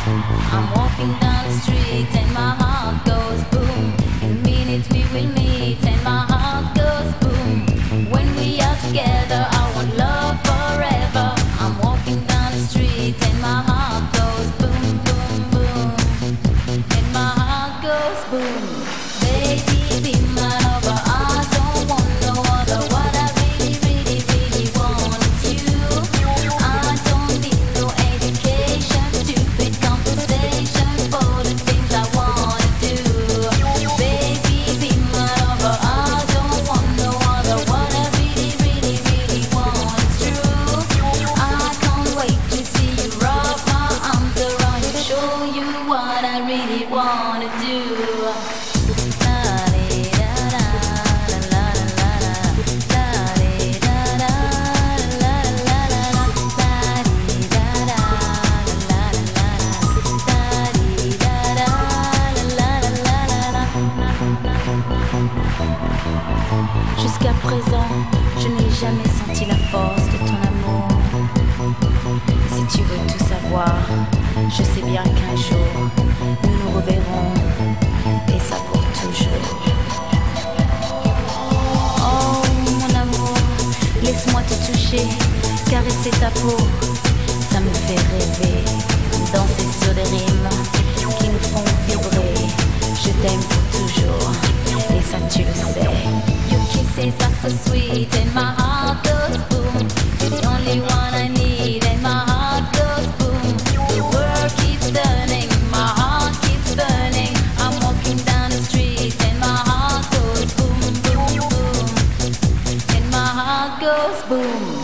I'm walking down the street and my heart goes boom. In a minute we will meet and my heart goes boom. When we are together I want love forever. I'm walking down the street and my heart goes boom, boom, boom. And my heart goes boom. Baby, be my lover, I don't want no other. What I really, really, really want is you. I don't need no education, stupid conversation for the things I wanna do. Baby, be my lover, I don't want no other. What I really, really, really want is true. I can't wait to see you wrap my arms around you, show you what I really wanna do. Jusqu'à présent, je n'ai jamais senti la force de ton amour. Si tu veux tout savoir, je sais bien qu'un jour, nous nous reverrons, et ça pour toujours. Oh mon amour, laisse-moi te toucher, caresser ta peau, ça me fait rêver, danser sur des rimes qui nous font vibrer. Je t'aime pour toujours, et ça tu le sais. Your kisses are so sweet and my heart goes boom. You're the only one I need and my heart goes boom. The world keeps turning, my heart keeps burning. I'm walking down the street and my heart goes boom, boom, boom. And my heart goes boom.